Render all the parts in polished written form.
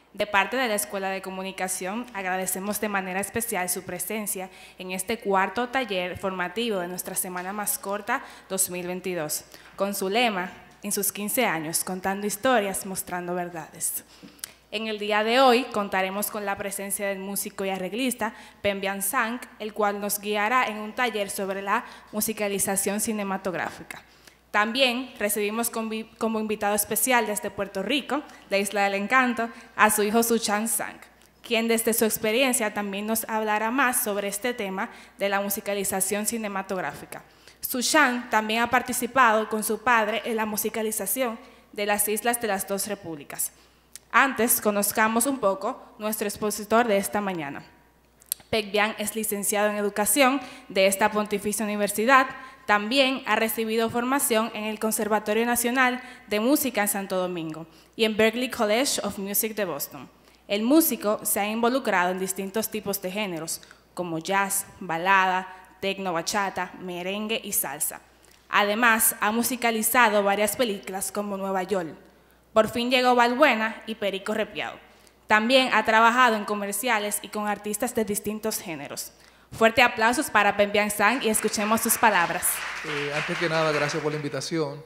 De parte de la Escuela de Comunicación, agradecemos de manera especial su presencia en este cuarto taller formativo de nuestra Semana Más Corta 2022, con su lema, en sus 15 años, contando historias, mostrando verdades. En el día de hoy contaremos con la presencia del músico y arreglista Pembian Sang, el cual nos guiará en un taller sobre la musicalización cinematográfica. También recibimos como invitado especial desde Puerto Rico, la Isla del Encanto, a su hijo Suchan Sang, quien desde su experiencia también nos hablará más sobre este tema de la musicalización cinematográfica. Suchan también ha participado con su padre en la musicalización de las Islas de las Dos Repúblicas. Antes, conozcamos un poco nuestro expositor de esta mañana. Pembian es licenciado en Educación de esta Pontificia Universidad. También ha recibido formación en el Conservatorio Nacional de Música en Santo Domingo y en Berklee College of Music de Boston. El músico se ha involucrado en distintos tipos de géneros, como jazz, balada, tecno, bachata, merengue y salsa. Además, ha musicalizado varias películas como Nueva York, Por fin llegó Balbuena y Perico Repiao. También ha trabajado en comerciales y con artistas de distintos géneros. Fuerte aplausos para Pembian Sang y escuchemos sus palabras. Antes que nada, gracias por la invitación.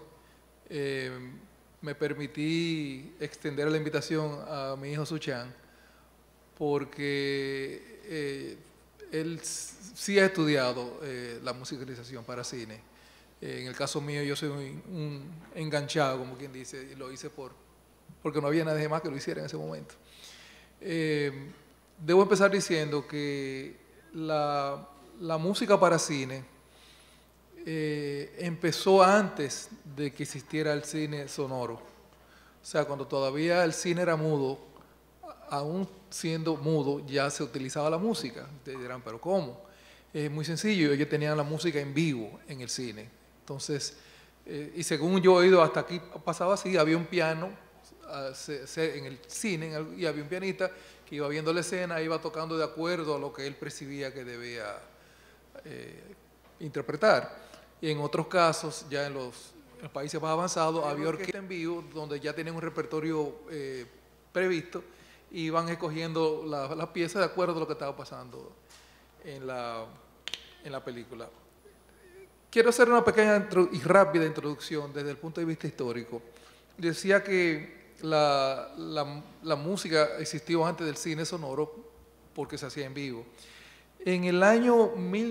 Me permití extender la invitación a mi hijo Suchan porque él sí ha estudiado la musicalización para cine. En el caso mío, yo soy un enganchado, como quien dice, y lo hice porque no había nadie más que lo hiciera en ese momento. Debo empezar diciendo que la música para cine empezó antes de que existiera el cine sonoro. O sea, cuando todavía el cine era mudo, aún siendo mudo, ya se utilizaba la música. Ustedes dirán, ¿pero cómo? Es muy sencillo, ellos tenían la música en vivo en el cine. Entonces, y según yo he oído, hasta aquí pasaba así, había un piano en el cine y había un pianista que iba viendo la escena, iba tocando de acuerdo a lo que él percibía que debía interpretar. Y en otros casos, ya en los países más avanzados, había orquesta en vivo donde ya tenían un repertorio previsto y iban escogiendo las piezas de acuerdo a lo que estaba pasando en la película. Quiero hacer una pequeña y rápida introducción desde el punto de vista histórico. Decía que la música existió antes del cine sonoro porque se hacía en vivo. En el año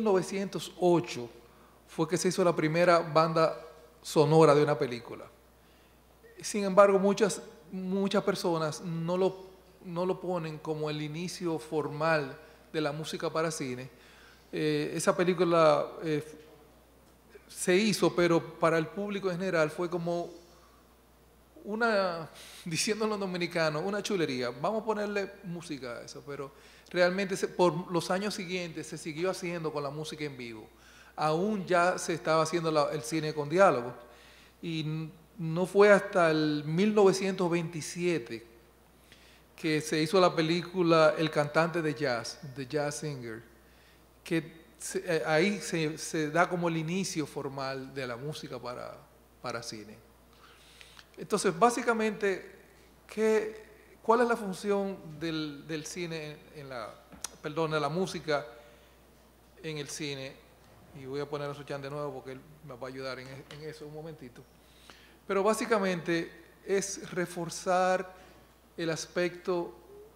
1908 fue que se hizo la primera banda sonora de una película. Sin embargo, muchas personas no lo ponen como el inicio formal de la música para cine. Esa película se hizo, pero para el público en general fue como diciéndolo en dominicano, una chulería. Vamos a ponerle música a eso, pero realmente por los años siguientes se siguió haciendo con la música en vivo. Aún ya se estaba haciendo el cine con diálogo. Y no fue hasta el 1927 que se hizo la película El cantante de jazz, The Jazz Singer, que ahí se da como el inicio formal de la música para cine. Entonces, básicamente, ¿cuál es la función del cine de la música en el cine? Y voy a poner a Suchan de nuevo porque él me va a ayudar en eso un momentito. Pero básicamente es reforzar el aspecto,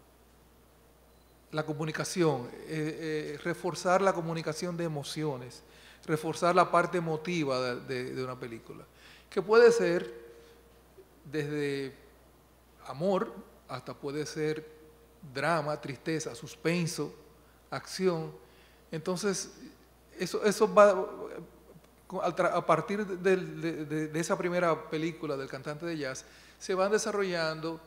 la comunicación, reforzar la comunicación de emociones, reforzar la parte emotiva de una película, que puede ser desde amor hasta puede ser drama, tristeza, suspenso, acción. Entonces, eso va a partir de esa primera película del cantante de jazz, se van desarrollando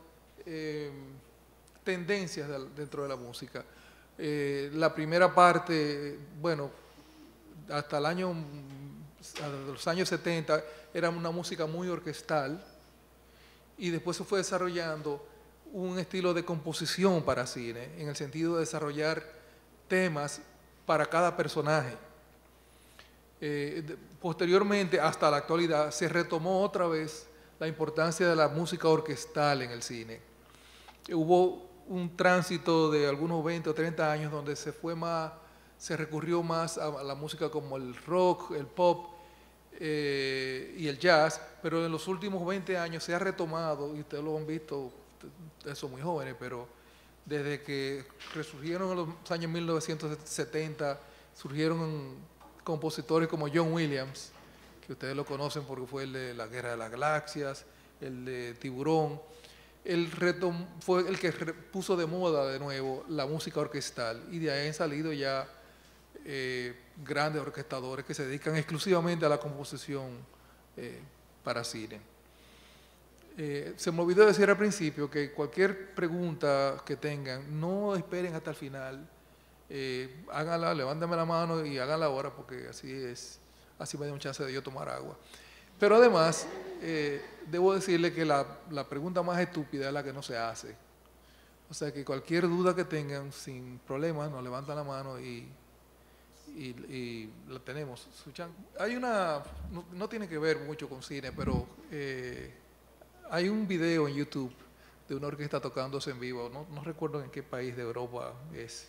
tendencias dentro de la música. La primera parte, bueno, hasta los años 70 era una música muy orquestal y después se fue desarrollando un estilo de composición para cine, en el sentido de desarrollar temas para cada personaje. Posteriormente, hasta la actualidad, se retomó otra vez la importancia de la música orquestal en el cine. Hubo un tránsito de algunos 20 o 30 años donde se recurrió más a la música como el rock, el pop y el jazz, pero en los últimos 20 años se ha retomado, y ustedes lo han visto, ustedes son muy jóvenes, pero desde que resurgieron en los años 1970, surgieron compositores como John Williams, que ustedes lo conocen porque fue el de La Guerra de las Galaxias, el de Tiburón. Él fue el que puso de moda de nuevo la música orquestal, y de ahí han salido ya grandes orquestadores que se dedican exclusivamente a la composición para cine. Se me olvidó decir al principio que cualquier pregunta que tengan, no esperen hasta el final, háganla, levántenme la mano y háganla ahora, porque así me da un chance de yo tomar agua. Pero además, debo decirle que la pregunta más estúpida es la que no se hace. O sea que cualquier duda que tengan, sin problemas, nos levantan la mano y la tenemos. Hay no tiene que ver mucho con cine, pero hay un video en YouTube de una orquesta tocándose en vivo, no recuerdo en qué país de Europa es.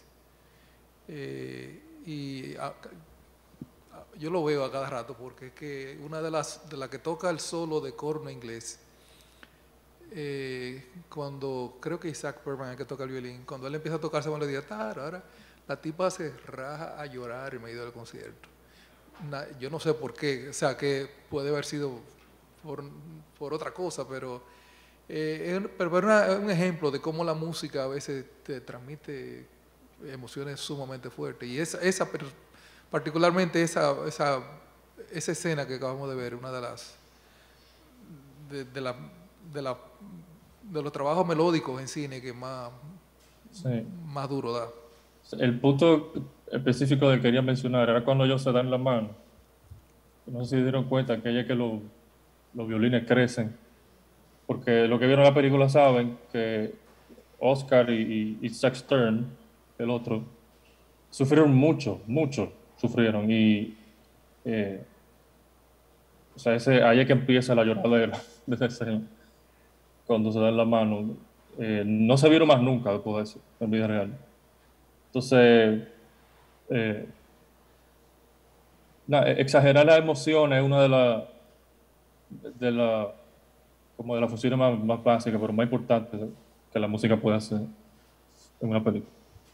Yo lo veo a cada rato porque es que una de las que toca el solo de corno inglés, cuando creo que Isaac Perman es el que toca el violín, cuando él empieza a tocar esa melodía, ahora la tipa se raja a llorar en medio del concierto. Yo no sé por qué, o sea, que puede haber sido por otra cosa, pero es un ejemplo de cómo la música a veces te transmite emociones sumamente fuertes. Y particularmente esa escena que acabamos de ver, una de los trabajos melódicos en cine que más duro da. El punto específico que quería mencionar era cuando ellos se dan la mano. No sé si se dieron cuenta que los violines crecen, porque lo que vieron la película saben que Oscar y Zach Stern, el otro, sufrieron mucho sufrieron, y o sea, ahí es que empieza la lloradera de esa escena, cuando se dan la mano. No se vieron más nunca después de eso en vida real. Entonces, exagerar las emociones es una de las funciones más básicas, pero más importantes que la música puede hacer en una película.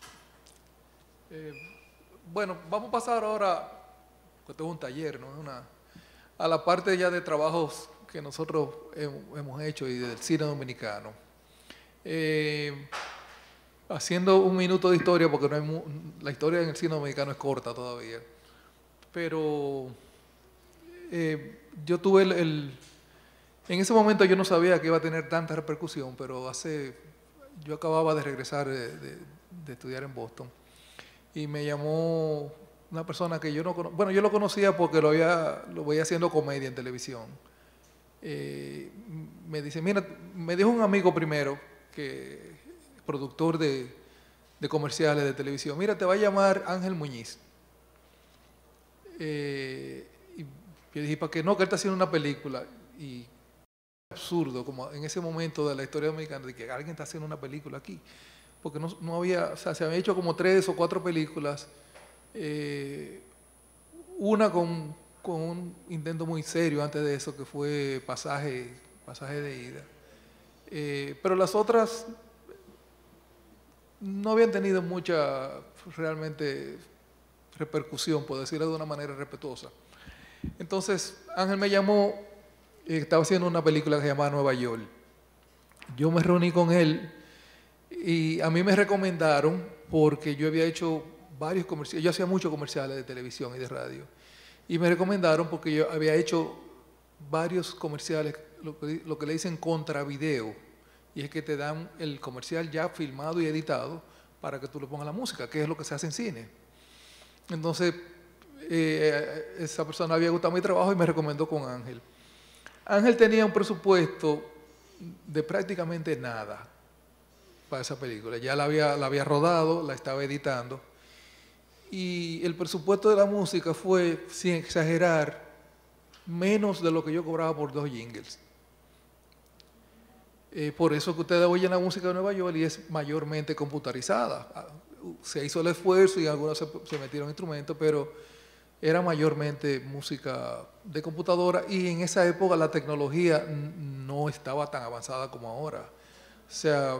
Bueno, vamos a pasar ahora, que esto es un taller, ¿no? A la parte ya de trabajos que nosotros hemos hecho y del cine dominicano. Haciendo un minuto de historia, porque la historia en el cine dominicano es corta todavía. Pero yo tuve en ese momento yo no sabía que iba a tener tanta repercusión, pero yo acababa de regresar de estudiar en Boston. Y me llamó una persona que yo no conocía. Bueno, yo lo conocía porque lo veía haciendo comedia en televisión. Me dice, mira, me dijo un amigo primero, productor de comerciales de televisión, mira, te va a llamar Ángel Muñiz. Y yo dije, ¿para qué no? Que él está haciendo una película. Y absurdo, como en ese momento de la historia dominicana, de que alguien está haciendo una película aquí. Porque no había, o sea, se habían hecho como 3 o 4 películas, una con un intento muy serio antes de eso, que fue Pasaje de Ida. Pero las otras no habían tenido mucha realmente repercusión, por decirlo de una manera respetuosa. Entonces Ángel me llamó, estaba haciendo una película que se llamaba Nueva York. Yo me reuní con él y a mí me recomendaron, porque yo había hecho varios comerciales, yo hacía muchos comerciales de televisión y de radio, y me recomendaron porque yo había hecho varios comerciales, lo que le dicen contravideo, y es que te dan el comercial ya filmado y editado para que tú le pongas la música, que es lo que se hace en cine. Entonces, esa persona había gustado mi trabajo y me recomendó con Ángel. Ángel tenía un presupuesto de prácticamente nada para esa película. Ya la había rodado, la estaba editando. Y el presupuesto de la música fue, sin exagerar, menos de lo que yo cobraba por 2 jingles. Por eso que ustedes oyen la música de Nueva York y es mayormente computarizada. Se hizo el esfuerzo y algunos se metieron instrumentos, pero era mayormente música de computadora y en esa época la tecnología no estaba tan avanzada como ahora. O sea,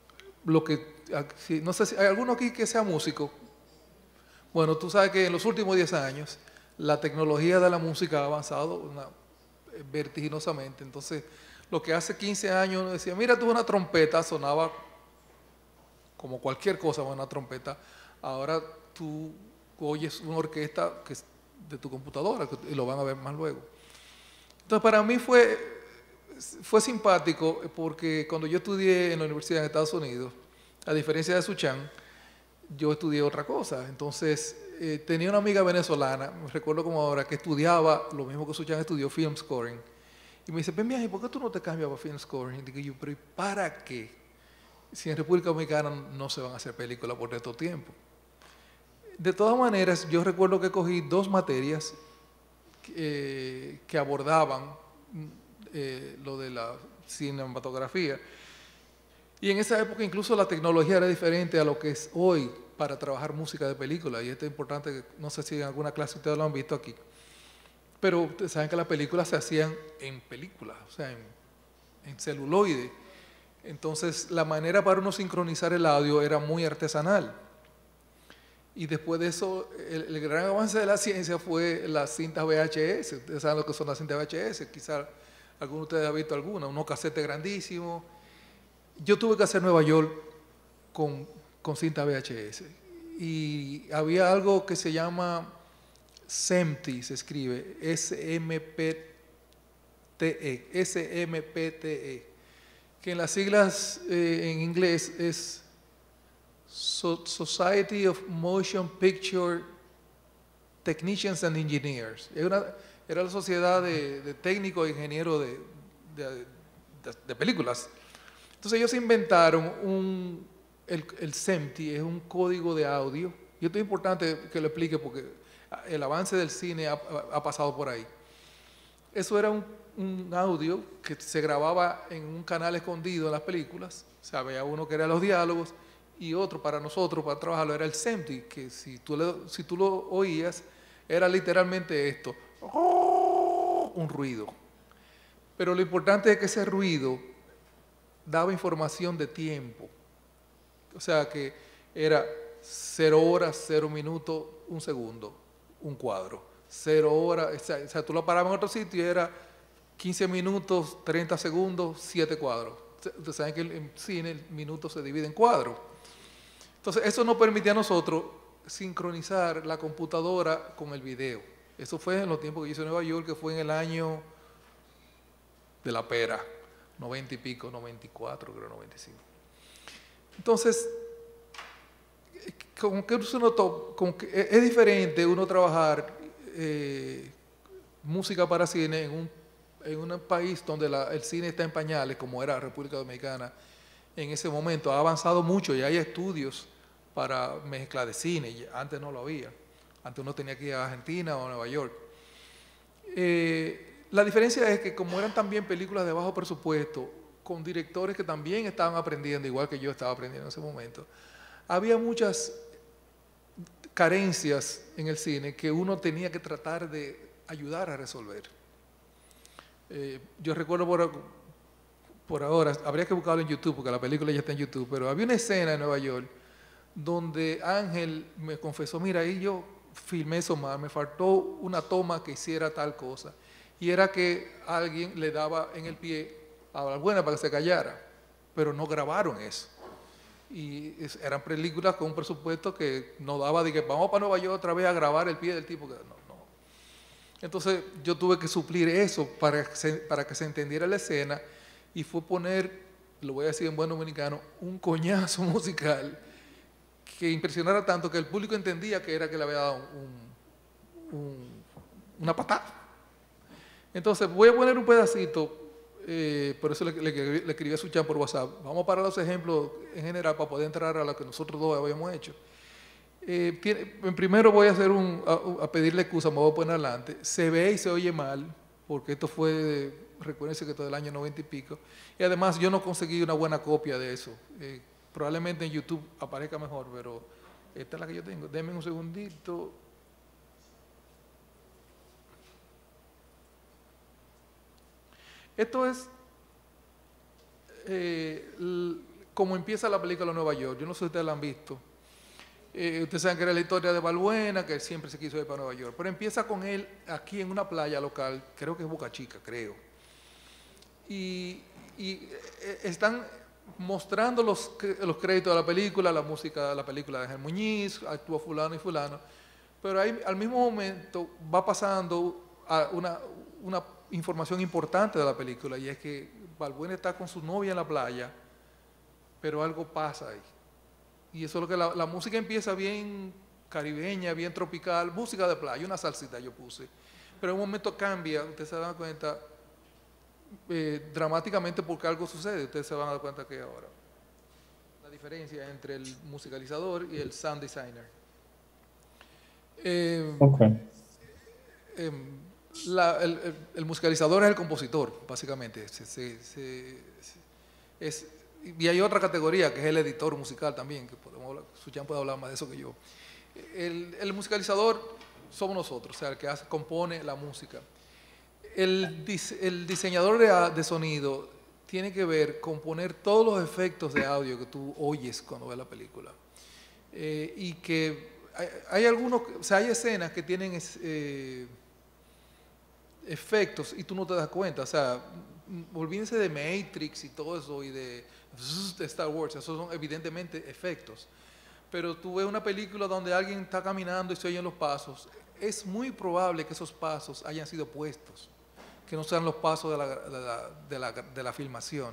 no sé si hay alguno aquí que sea músico. Bueno, tú sabes que en los últimos 10 años la tecnología de la música ha avanzado vertiginosamente. Entonces, lo que hace 15 años uno decía, mira, tú una trompeta, sonaba como cualquier cosa, una trompeta. Ahora tú oyes una orquesta que es de tu computadora y lo van a ver más luego. Entonces, para mí fue simpático porque cuando yo estudié en la universidad en Estados Unidos, a diferencia de Suchan, yo estudié otra cosa. Entonces, tenía una amiga venezolana, me recuerdo como ahora, que estudiaba lo mismo que Suchan estudió, film scoring. Y me dice, ven, ¿y por qué tú no te cambias para film scoring? Y digo yo, pero ¿y para qué? Si en República Dominicana no se van a hacer películas por estos tiempos. De todas maneras, yo recuerdo que cogí 2 materias que abordaban lo de la cinematografía. Y en esa época incluso la tecnología era diferente a lo que es hoy para trabajar música de película. Y esto es importante, no sé si en alguna clase ustedes lo han visto aquí. Pero ustedes saben que las películas se hacían en películas, o sea, en celuloide. Entonces, la manera para uno sincronizar el audio era muy artesanal. Y después de eso, el gran avance de la ciencia fue las cintas VHS. Ustedes saben lo que son las cintas VHS, quizás alguno de ustedes ha visto alguna, unos casetes grandísimos. Yo tuve que hacer Nueva York con cinta VHS. Y había algo que se llama SMPTE, se escribe, SMPTE, que en las siglas en inglés es Society of Motion Picture Technicians and Engineers. Era la sociedad de técnicos e ingenieros de películas. Entonces ellos inventaron el SMPTE, es un código de audio, y esto es importante que lo explique porque el avance del cine ha pasado por ahí. Eso era un audio que se grababa en un canal escondido en las películas, o sea, había uno que era los diálogos, y otro para nosotros, para trabajarlo, era el SMPTE, que si tú lo oías, era literalmente esto, un ruido. Pero lo importante es que ese ruido daba información de tiempo. O sea que era 0 horas, 0 minutos, 1 segundo, un cuadro. 0 horas, o sea, tú lo parabas en otro sitio y era 15 minutos, 30 segundos, 7 cuadros. Ustedes saben que en cine el minuto se divide en cuadros. Entonces, eso nos permitía a nosotros sincronizar la computadora con el video. Eso fue en los tiempos que yo hice en Nueva York, que fue en el año de la pera, 90 y pico, 94, creo, 95. Entonces, es diferente uno trabajar música para cine en un país donde el cine está en pañales, como era República Dominicana en ese momento. Ha avanzado mucho y hay estudios para mezcla de cine. Antes no lo había. Antes uno tenía que ir a Argentina o a Nueva York. La diferencia es que como eran también películas de bajo presupuesto, con directores que también estaban aprendiendo, igual que yo estaba aprendiendo en ese momento, había muchas carencias en el cine que uno tenía que tratar de ayudar a resolver. Yo recuerdo por ahora, habría que buscarlo en YouTube, porque la película ya está en YouTube, pero había una escena en Nueva York donde Ángel me confesó, mira, ahí yo filmé eso mal, me faltó una toma que hiciera tal cosa, y era que alguien le daba en el pie a la buena para que se callara, pero no grabaron eso. Y eran películas con un presupuesto que no daba de que vamos para Nueva York otra vez a grabar el pie del tipo. No. Entonces yo tuve que suplir eso para que se entendiera la escena, y fue poner, lo voy a decir en buen dominicano, un coñazo musical que impresionara tanto que el público entendía que era que le había dado una patada. Entonces voy a poner un pedacito, por eso le escribí a Suchan por WhatsApp. Vamos a parar los ejemplos en general para poder entrar a lo que nosotros dos habíamos hecho. Primero voy a a pedirle excusa, me voy a poner adelante. Se ve y se oye mal, porque esto fue recuérdense que esto es del año 90 y pico, y además yo no conseguí una buena copia de eso. Probablemente en YouTube aparezca mejor, pero esta es la que yo tengo. Denme un segundito. Esto es como empieza la película Nueva York. Yo no sé si ustedes la han visto. Ustedes saben que era la historia de Balbuena, que siempre se quiso ir para Nueva York. Pero empieza con él aquí en una playa local, creo que es Boca Chica, creo. Y están mostrando los créditos de la película, la música de la película de Ángel Muñiz, actúa fulano y fulano. Pero ahí al mismo momento va pasando a una información importante de la película, y es que Balbuena está con su novia en la playa, pero algo pasa ahí. Y eso es lo que la música empieza bien caribeña, bien tropical, música de playa, una salsita yo puse. Pero en un momento cambia, ustedes se dan cuenta, dramáticamente porque algo sucede, ustedes se van a dar cuenta que ahora. La diferencia entre el musicalizador y el sound designer. El musicalizador es el compositor, básicamente. Y hay otra categoría que es el editor musical también, que Suchan puede hablar más de eso que yo. El musicalizador somos nosotros, o sea, el que compone la música. El diseñador de sonido tiene que ver con poner todos los efectos de audio que tú oyes cuando ves la película. Y que hay algunos, o sea, hay escenas que tienen efectos y tú no te das cuenta, o sea, olvídense de Matrix y todo eso y de Star Wars, esos son evidentemente efectos, pero tú ves una película donde alguien está caminando y se oyen los pasos, es muy probable que esos pasos hayan sido puestos, que no sean los pasos de la filmación.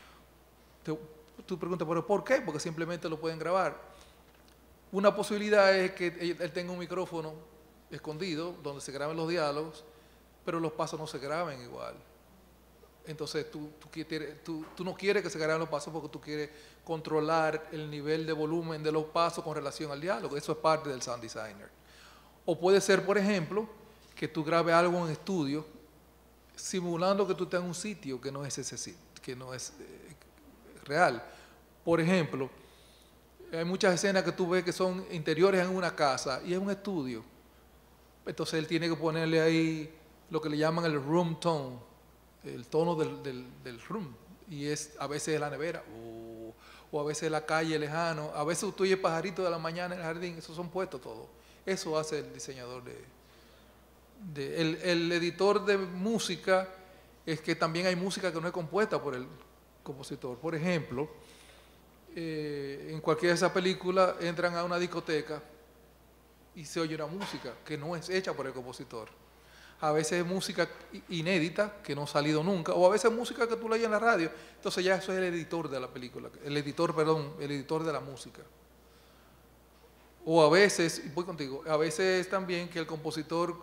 Tú preguntas, ¿pero por qué? Porque simplemente lo pueden grabar. Una posibilidad es que él tenga un micrófono escondido donde se graben los diálogos, pero los pasos no se graben igual. Entonces tú no quieres que se graben los pasos porque tú quieres controlar el nivel de volumen de los pasos con relación al diálogo. Eso es parte del sound designer. O puede ser, por ejemplo, que tú grabes algo en estudio simulando que tú estás en un sitio que no es ese sitio, que no es real. Por ejemplo, hay muchas escenas que tú ves que son interiores en una casa y es un estudio. Entonces él tiene que ponerle ahí lo que le llaman el room tone, el tono del room, y a veces es la nevera, o a veces la calle lejano, a veces tú oyes pajaritos de la mañana en el jardín, esos son puestos todos. Eso hace el diseñador el editor de música, es que también hay música que no es compuesta por el compositor. Por ejemplo, en cualquiera de esas películas entran a una discoteca y se oye una música que no es hecha por el compositor. A veces es música inédita, que no ha salido nunca, o a veces es música que tú lees en la radio. Entonces ya eso es el editor de la película, el editor de la música. O a veces, voy contigo, a veces es también que el compositor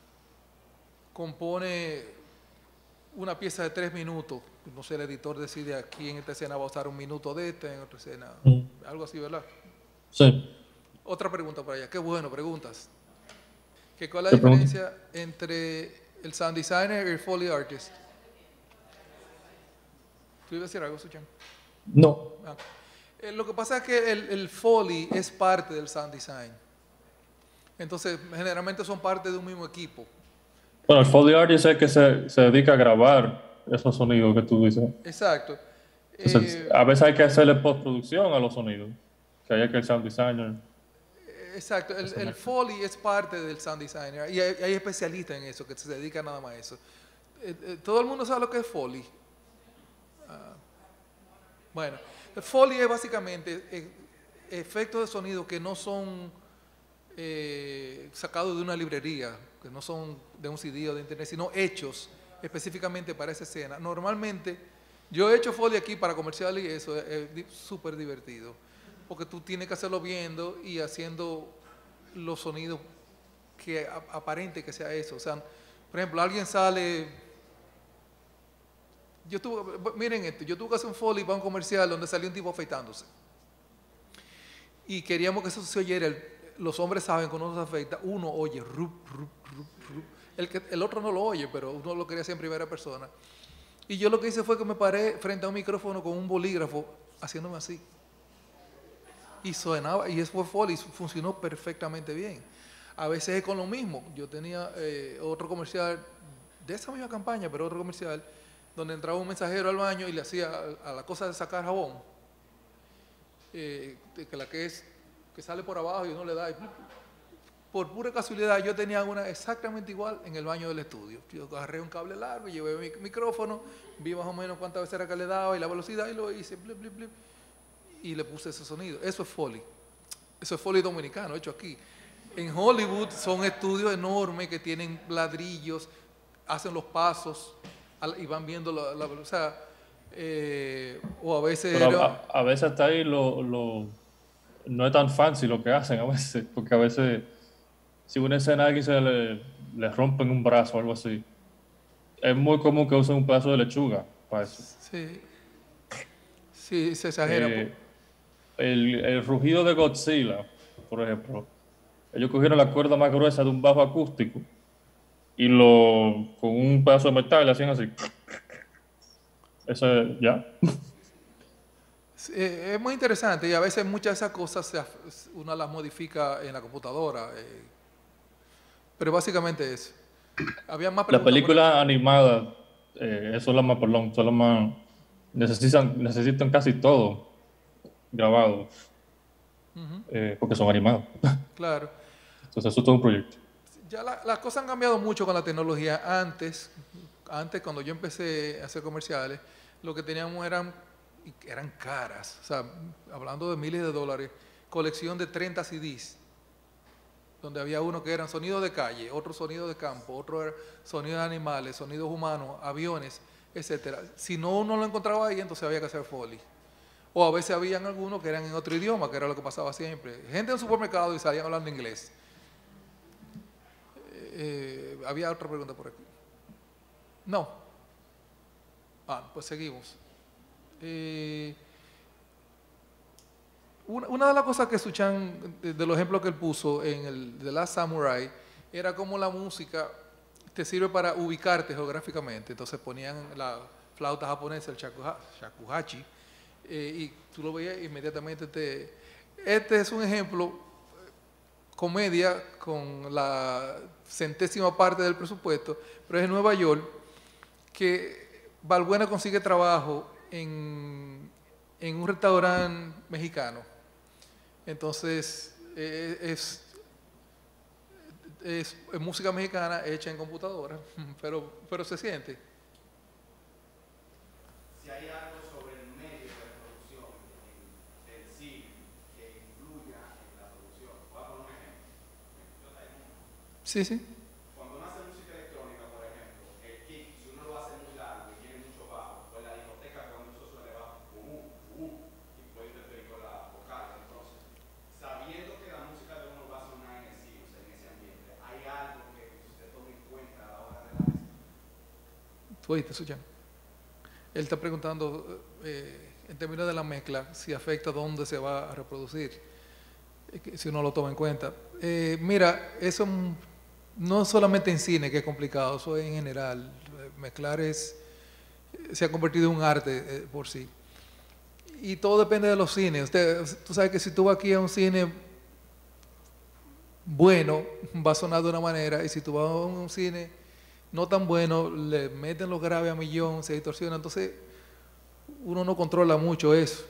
compone una pieza de 3 minutos, no sé, el editor decide aquí en esta escena va a usar 1 minuto de esta, en otra escena, algo así, ¿verdad? Sí. Otra pregunta por allá, qué bueno, preguntas. ¿Cuál es la diferencia entre el sound designer y el Foley artist? ¿Tú ibas a decir algo, Suchan? No. Lo que pasa es que el Foley es parte del sound design. Entonces, generalmente son parte de un mismo equipo. Bueno, el Foley artist es el que se dedica a grabar esos sonidos que tú dices. Exacto. Entonces, a veces hay que hacerle postproducción a los sonidos, que hay que el sound designer. Exacto, el Foley es parte del sound designer y hay especialistas en eso que se dedican nada más a eso. Todo el mundo sabe lo que es Foley. Bueno, el Foley es básicamente efectos de sonido que no son sacados de una librería, que no son de un CD o de internet, sino hechos específicamente para esa escena. Normalmente, yo he hecho Foley aquí para comerciales y eso es súper divertido, porque tú tienes que hacerlo viendo y haciendo los sonidos que aparente que sea eso. O sea, por ejemplo, alguien sale... miren esto, yo tuve que hacer un Foley para un comercial donde salió un tipo afeitándose. Y queríamos que eso se oyera. Los hombres saben que cuando uno se afeita, uno oye rup, rup, rup, rup. El otro no lo oye, pero uno lo quería hacer en primera persona. Y yo lo que hice fue que me paré frente a un micrófono con un bolígrafo, haciéndome así. Y sonaba, y eso fue Foley, funcionó perfectamente bien. A veces es con lo mismo. Yo tenía otro comercial de esa misma campaña, pero otro comercial, donde entraba un mensajero al baño y le hacía a la cosa de sacar jabón, que sale por abajo y uno le da. Por pura casualidad, yo tenía una exactamente igual en el baño del estudio. Yo agarré un cable largo, llevé mi micrófono, vi más o menos cuántas veces era que le daba y la velocidad y lo hice, blip, blip, blip, y le puse ese sonido. Eso es Foley. Eso es Foley dominicano, hecho aquí. En Hollywood son estudios enormes que tienen ladrillos, hacen los pasos y van viendo la velocidad. O a veces... Pero a veces hasta ahí no es tan fancy lo que hacen a veces, porque a veces si una escena a alguien le rompen un brazo o algo así, es muy común que usen un pedazo de lechuga para eso. Sí, se exagera. El rugido de Godzilla, por ejemplo, ellos cogieron la cuerda más gruesa de un bajo acústico y con un pedazo de metal le hacían así. Eso ya. Es muy interesante y a veces muchas de esas cosas uno las modifica en la computadora. Pero básicamente eso. Había más Las preguntas. películas animadas, son las más, perdón, son las más, necesitan casi todo grabado, porque son animados. Claro. Entonces eso es todo un proyecto. Ya las cosas han cambiado mucho con la tecnología. Antes, cuando yo empecé a hacer comerciales, lo que teníamos eran caras. O sea, hablando de miles de dólares, colección de 30 CDs, donde había uno que eran sonidos de calle, otro sonido de campo, otro era sonidos de animales, sonidos humanos, aviones, etcétera. Si no uno lo encontraba ahí, entonces había que hacer Foley. O a veces habían algunos que eran en otro idioma, que era lo que pasaba siempre. Gente en un supermercado y salían hablando inglés. Había otra pregunta por aquí. No. Pues seguimos. Una de las cosas que Suchan, de los ejemplos que él puso en el The Last Samurai, era como la música te sirve para ubicarte geográficamente. Entonces ponían la flauta japonesa, el shakuhachi, y tú lo veías inmediatamente. Este es un ejemplo, comedia con la 100ª parte del presupuesto, pero es en Nueva York, que Balbuena consigue trabajo en un restaurante mexicano. Entonces, es música mexicana hecha en computadora, pero se siente. Si hay algo sobre el medio de producción del cine que influya en la producción. Voy a poner un ejemplo. Sí. Cuando uno hace música electrónica, por ejemplo, el kick, si uno lo hace muy largo y tiene mucho bajo, pues la discoteca cuando eso suele bajo, y puede interferir con la vocal. Entonces, sabiendo que la música de uno va a sonar en el cine, o sea, en ese ambiente, ¿hay algo que usted tome en cuenta a la hora de la mezcla? ¿Tú oíste, Suchan? Él está preguntando, en términos de la mezcla, si afecta dónde se va a reproducir, si uno lo toma en cuenta. Mira, eso no solamente en cine que es complicado, eso es en general. Mezclar se ha convertido en un arte por sí. Y todo depende de los cines. Tú sabes que si tú vas aquí a un cine bueno, va a sonar de una manera, y si tú vas a un cine no tan bueno, le meten los graves a millón, se distorsiona. Entonces, uno no controla mucho eso.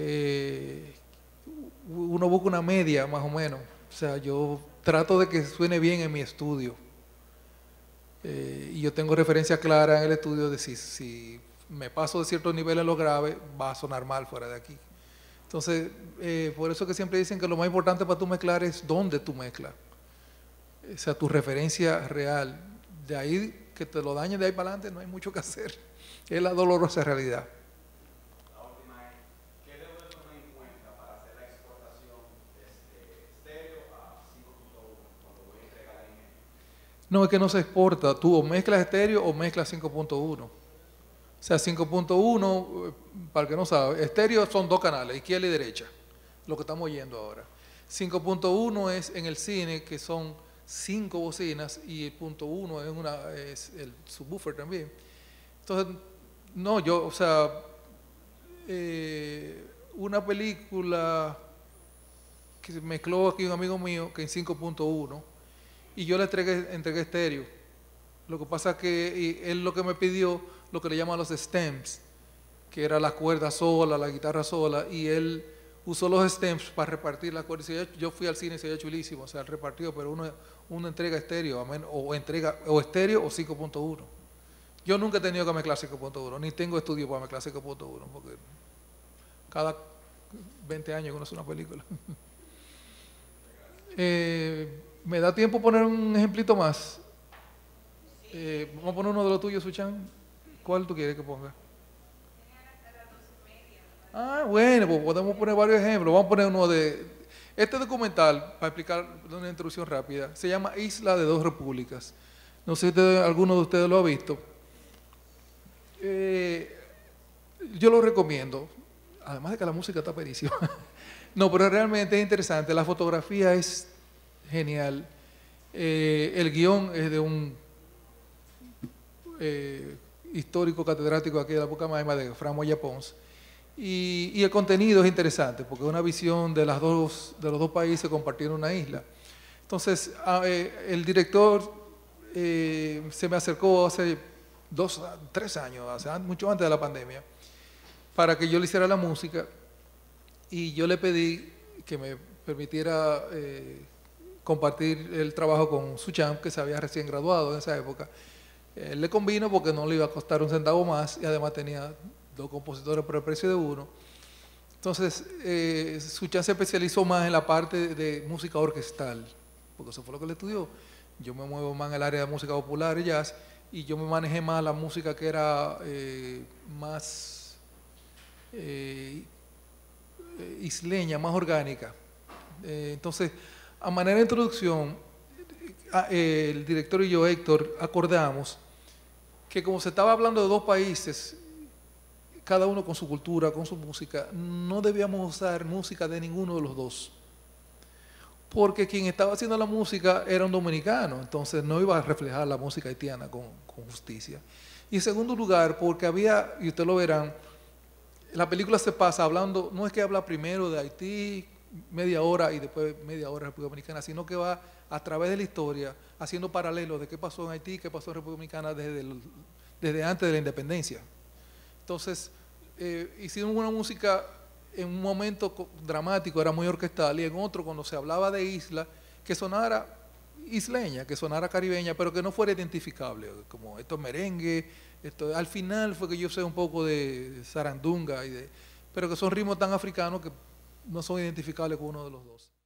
Uno busca una media, más o menos. O sea, yo trato de que suene bien en mi estudio. Y yo tengo referencia clara en el estudio de si me paso de ciertos niveles en los graves, va a sonar mal fuera de aquí. Entonces, por eso que siempre dicen que lo más importante para tú mezclar es dónde tú mezclas. O sea, tu referencia real. De ahí, que te lo dañen de ahí para adelante, no hay mucho que hacer. Es la dolorosa realidad. La última es, ¿qué debo de tomar en cuenta para hacer la exportación desde estéreo a 5.1 cuando voy a entregar la imagen? No, es que no se exporta. Tú o mezclas estéreo o mezclas 5.1. O sea, 5.1, para el que no sabe, estéreo son 2 canales, izquierda y derecha, lo que estamos oyendo ahora. 5.1 es en el cine, que son 5 bocinas, y el punto 1 es el subwoofer también. Entonces, No, yo, o sea, una película que se mezcló aquí un amigo mío que en 5.1 y yo le entregué estéreo. Lo que pasa es que él lo que me pidió, lo que le llaman los stems, que era la cuerda sola, la guitarra sola, y él usó los stems para repartir las cuerdas. Yo fui al cine y se veía chulísimo, o sea, el repartido, pero uno entrega estéreo, o estéreo o 5.1. Yo nunca he tenido que mezclar 5.1, ni tengo estudio para mezclar 5.1, porque cada 20 años uno hace una película. ¿Me da tiempo poner un ejemplito más? Vamos a poner uno de los tuyos, Suchan. ¿Cuál tú quieres que ponga? Ah, bueno, pues podemos poner varios ejemplos. Vamos a poner uno de... Este documental, para explicar una introducción rápida, se llama Isla de dos Repúblicas. No sé si alguno de ustedes lo ha visto. Yo lo recomiendo, además de que la música está perísima. No, pero realmente es interesante. La fotografía es genial. El guión es de un histórico catedrático aquí de la Pucamaima, de Fran Moya Pons. Y el contenido es interesante porque es una visión de los dos países compartiendo una isla. Entonces, el director se me acercó hace 3 años, mucho antes de la pandemia, para que yo le hiciera la música, y yo le pedí que me permitiera compartir el trabajo con Suchan, que se había recién graduado en esa época. Le convino porque no le iba a costar un centavo más y además tenía 2 compositores por el precio de uno. Entonces, Suchan se especializó más en la parte de música orquestal, porque eso fue lo que le estudió. Yo me muevo más en el área de música popular y jazz, y yo me manejé más la música que era más isleña, más orgánica. Entonces, a manera de introducción, el director y yo, Héctor, acordamos que como se estaba hablando de 2 países, cada uno con su cultura, con su música, no debíamos usar música de ninguno de los dos. Porque quien estaba haciendo la música era un dominicano, entonces no iba a reflejar la música haitiana con justicia. Y en segundo lugar, porque había, y ustedes lo verán, la película se pasa hablando, no es que habla primero de Haití, media hora y después media hora de República Dominicana, sino que va a través de la historia haciendo paralelos de qué pasó en Haití, qué pasó en República Dominicana desde antes de la independencia. Entonces, hicimos una música en un momento dramático, era muy orquestal, y en otro, cuando se hablaba de isla, que sonara isleña, que sonara caribeña, pero que no fuera identificable, como esto es merengue, al final fue que yo sé un poco de zarandunga, pero que son ritmos tan africanos que no son identificables con uno de los dos.